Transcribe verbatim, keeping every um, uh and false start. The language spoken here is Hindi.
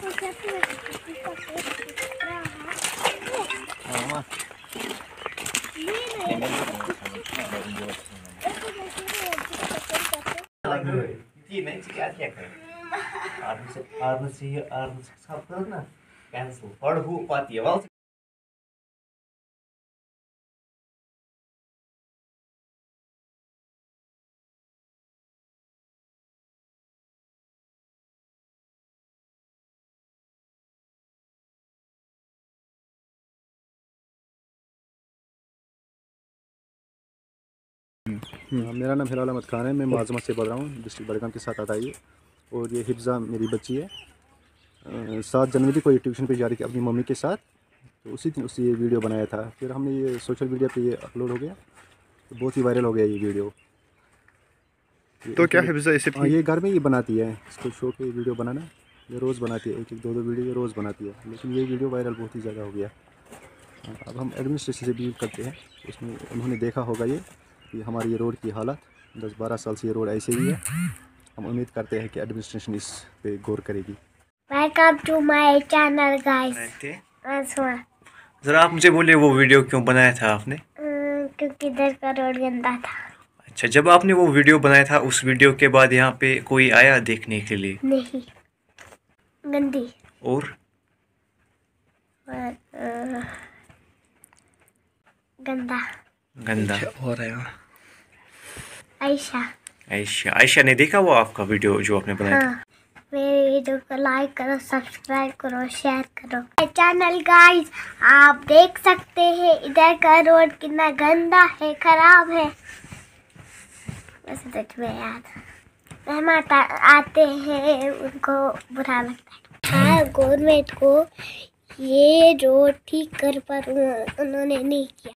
कैंसिल और हु पाती है वाल मेरा नाम हिलाल अहमद खान है। मैं माजमा से बोल रहा हूँ, डिस्ट्रिक्ट बड़गाम के साथ आता है ये। और ये हिफ्ज़ा मेरी बच्ची है। सात जनवरी को ये ट्यूशन पे जा रही थी अपनी मम्मी के साथ, तो उसी दिन उसी ये वीडियो बनाया था। फिर हमने ये सोशल मीडिया पे ये अपलोड हो गया, तो बहुत ही वायरल हो गया ये वीडियो। ये तो क्या हिफ्ज़ा इसे हाँ, ये घर में ही बनाती है, इसको शौक है वीडियो बनाना। ये रोज़ बनाती है, एक एक दो दो वीडियो ये रोज़ बनाती है, लेकिन ये वीडियो वायरल बहुत ही ज़्यादा हो गया। अब हम एडमिनिस्ट्रेशन से डील करते हैं, उसमें उन्होंने देखा होगा ये कि हमारी ये रोड की हालत दस बारह साल से ये रोड ऐसे ही है। हम उम्मीद करते हैं कि एडमिनिस्ट्रेशन इस पे गौर करेगी। Welcome to my channel guys. जरा आप मुझे बोलिए वो वीडियो क्यों बनाया था आपने? क्योंकि इधर का रोड गंदा था। अच्छा, जब आपने वो वीडियो बनाया था उस वीडियो के बाद यहाँ पे कोई आया देखने के लिए? नहीं, गंदी और, और आ, गंदा गंदा और है आयशा आयशा आयशा ने देखा वो आपका वीडियो जो आपने बनाया था? हाँ, मेरे वीडियो को लाइक करो, सब्सक्राइब करो, शेयर करो चैनल गाइस। आप देख सकते हैं इधर का रोड कितना गंदा है, खराब है। वैसे सच में यार मेहमान आते हैं उनको बुरा लगता है। हाँ, गवर्नमेंट को ये रोड ठीक कर पर उन्होंने नहीं किया।